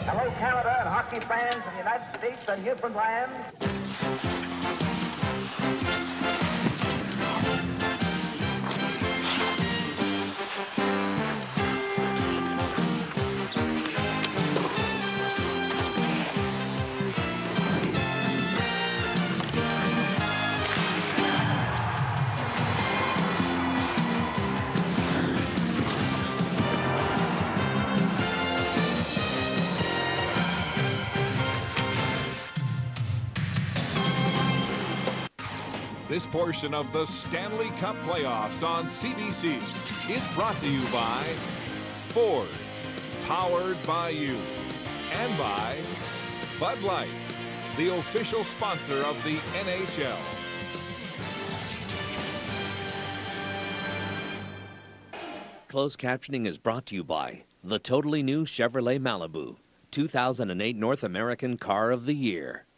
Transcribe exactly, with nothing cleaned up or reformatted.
Hello, Canada and hockey fans in the United States and Newfoundland. This portion of the Stanley Cup playoffs on C B C is brought to you by Ford, powered by you, and by Bud Light, the official sponsor of the N H L. Closed captioning is brought to you by the totally new Chevrolet Malibu, two thousand eight North American Car of the Year.